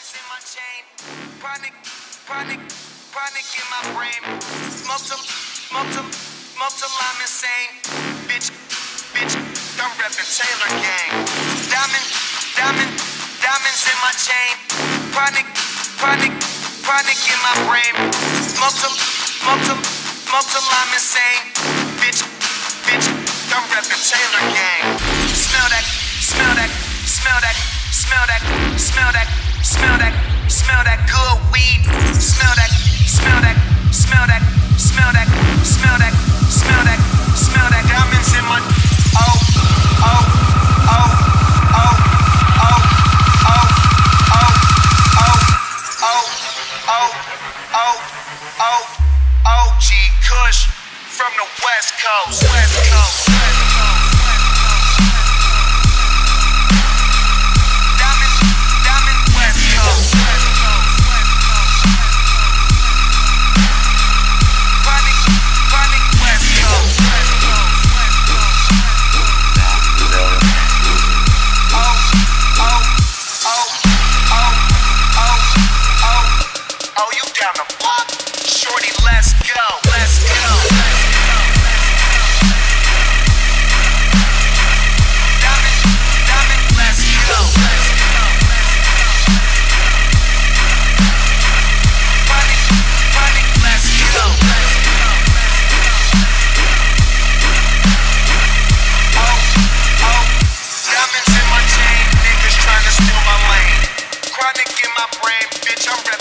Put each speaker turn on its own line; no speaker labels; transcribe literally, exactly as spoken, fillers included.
Diamonds in my chain, chronic, chronic, chronic in my brain. Smoked them, smoked them, smoked them, I'm insane. Bitch, bitch, I'm reppin' Taylor Gang. Diamond, diamond, diamonds in my chain. Chronic, chronic, chronic in my brain. Smoked them, smoked them, smoked them, I'm insane. Bitch, bitch, I'm reppin' Taylor Gang. Smell that, smell that, smell that, smell that, smell that, smell that, smell that good weed. Smell that, smell that, smell that, smell that, smell that, smell that, smell that. Diamonds in my oh, oh, oh, oh, oh, oh, oh, oh, oh, oh, oh, oh, O G Kush from the West Coast, West Coast, West Coast. Chronic in my brain, bitch, I'm ready.